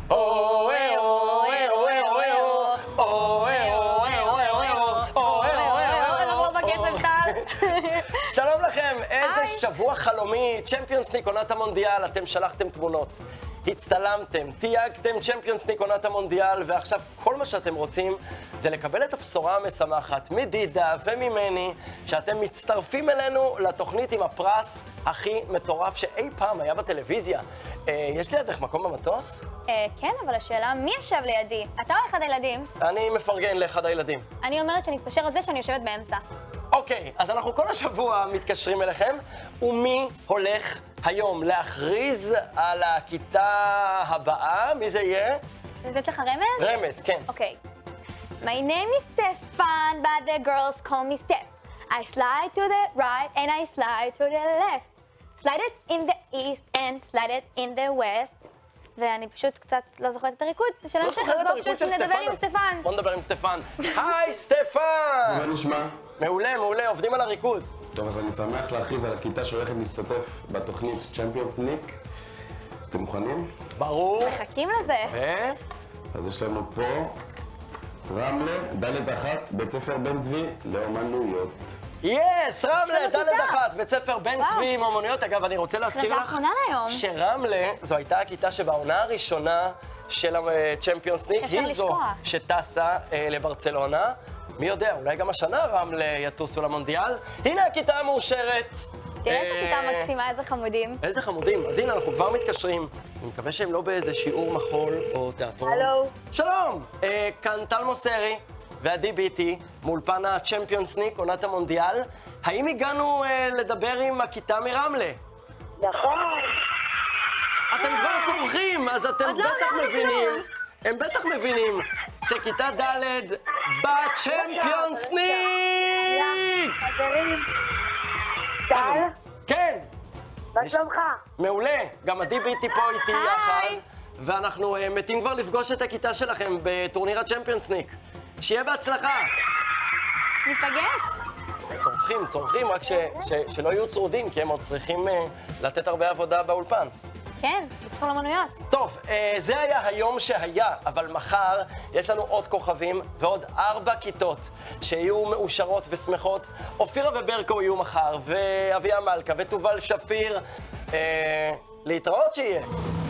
שלום לכם, איזה שבוע חלומי, צ'מפיונס ליג עונת המונדיאל, אתם שלחתם תמונות, הצטלמתם, תייגתם צ'מפיונס ליג עונת המונדיאל, ועכשיו כל מה שאתם רוצים זה לקבל את הבשורה המשמחת מדידה וממני, שאתם מצטרפים אלינו לתוכנית עם הפרס הכי מטורף שאי פעם היה בטלוויזיה. יש לידך מקום במטוס? כן, אבל השאלה מי ישב לידי? אתה או אחד הילדים? אני מפרגן לאחד הילדים. אני אומרת שנתפשר על זה שאני יושבת באמצע. אוקיי, אז אנחנו כל השבוע מתקשרים אליכם, ומי הולך היום להכריז על הכיתה הבאה? מי זה יהיה? לתת לך רמז? רמז, כן. אוקיי. My name is Stefan, but the girls call me Steph. I slide to the right and I slide to the left. Slide it in the east and slide it in the west. ואני פשוט קצת לא זוכרת את הריקוד. לא זוכרת את הריקוד של סטפן? נדבר עם סטפן. בוא נדבר עם סטפן. היי, סטפן! מה נשמע? מעולה, מעולה, עובדים על הריקוד. טוב, אז אני שמח להכריז על הכיתה שהולכת להשתתף בתוכנית צ'מפיונס ליג. אתם מוכנים? ברור. מחכים לזה. אז יש לנו פה רמלה, ד' אחת, בית ספר בן צבי לאומנויות. יס, רמלה, כיתה. ד' אחת, בית ספר בן צבי עם אומנויות. אגב, אני רוצה להזכיר לך האחרונה להיום. שרמלה זו הייתה הכיתה שבעונה הראשונה של הצ'מפיונס ליג, אפשר היא זו לשכוח. שטסה לברצלונה. מי יודע, אולי גם השנה רמלה יטוסו למונדיאל. הנה הכיתה המאושרת. תראה איזה כיתה מקסימה, איזה חמודים. איזה חמודים. אז הנה, אנחנו כבר מתקשרים. אני מקווה שהם לא באיזה שיעור מחול או תיאטרון. הלו. שלום, כאן טל מוסרי ועדי ביטי, מאולפן הצ'מפיונס ליג, עונת המונדיאל. האם הגענו לדבר עם הכיתה מרמלה? נכון. אתם כבר צורכים, אז אתם עוד לא בטח אמרנו מבינים. כלום. הם בטח מבינים שכיתה ד' בצ'מפיונס ליג! חברים. טל, כן, מה שלומך? מעולה. גם עדי ביטי פה איתי היי. יחד. ואנחנו מתים כבר לפגוש את הכיתה שלכם בטורניר הצ'מפיונס ליג. שיהיה בהצלחה. ניפגש? צורכים, רק שלא יהיו צרודים, כי הם עוד צריכים לתת הרבה עבודה באולפן. כן, בספר לאמנויות. טוב, זה היה היום שהיה, אבל מחר יש לנו עוד כוכבים ועוד 4 כיתות שיהיו מאושרות ושמחות. אופירה וברקו יהיו מחר, ואביה מלכה ותובל שפיר. להתראות שיהיה.